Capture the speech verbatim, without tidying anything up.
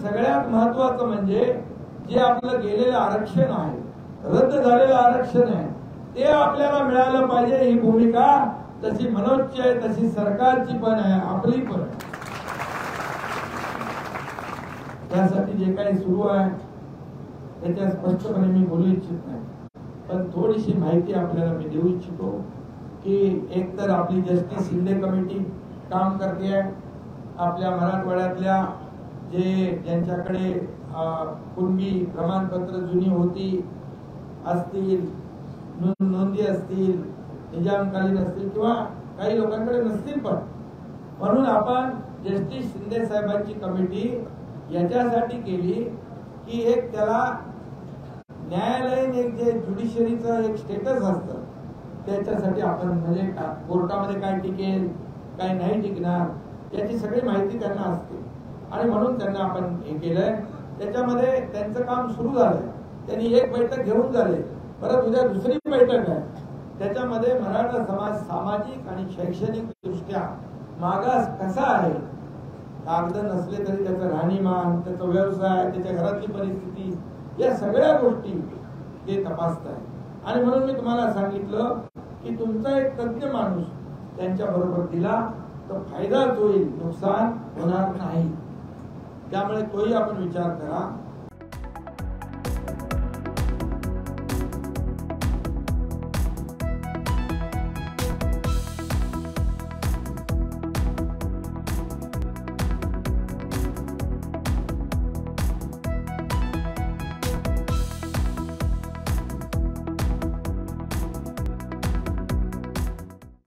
सगळ्यात महत्वाचं म्हणजे जे आपलं गेलेलं आरक्षण आहे, रद्द झालेलं आरक्षण आहे, ते आपल्याला मिळालं पाहिजे. ही भूमिका तशी मनोजची आहे, तशी सरकारची पण आहे, आपली पण आहे. त्यासाठी जे काही सुरू आहे त्याच्या स्पष्टपणे मी बोलू इच्छित नाही, पण थोडीशी माहिती आपल्याला मी देऊ इच्छितो की एकतर आपली जस्टिस शिंदे कमिटी काम करते आहे. आपल्या मराठवाड्यातल्या जे ज्यांच्याकडे कुणबी प्रमाणपत्र जुनी होती असतील, नोंदी असतील, निजामकालीन असतील किंवा काही लोकांकडे नसतील, पण म्हणून आपण जस्टिस शिंदे साहेबांची कमिटी याच्यासाठी केली की एक त्याला न्यायालयीन एक जे ज्युडिशरीचं एक स्टेटस असतं त्याच्यासाठी आपण म्हणजे कोर्टामध्ये काय टिकेल काय नाही टिकणार याची सगळी माहिती त्यांना असते आणि म्हणून त्यांना आपण हे केलंय. त्याच्यामध्ये त्यांचं काम सुरू झालंय. त्यांनी एक बैठक घेऊन झाले, परत उद्या दुसरी बैठक आहे. त्याच्यामध्ये मराठा समाज सामाजिक आणि शैक्षणिक दृष्ट्या मागास कसा आहे, कागद नसले तरी त्याचं राहणीमान, त्याचा व्यवसाय, त्याच्या घरातली परिस्थिती, या सगळ्या गोष्टी ते तपासतात. आणि म्हणून मी तुम्हाला सांगितलं की तुमचा एक तज्ञ माणूस त्यांच्या बरोबर दिला तर फायदाच होईल, नुकसान होणार नाही. त्यामुळे तोही आपण विचार करा.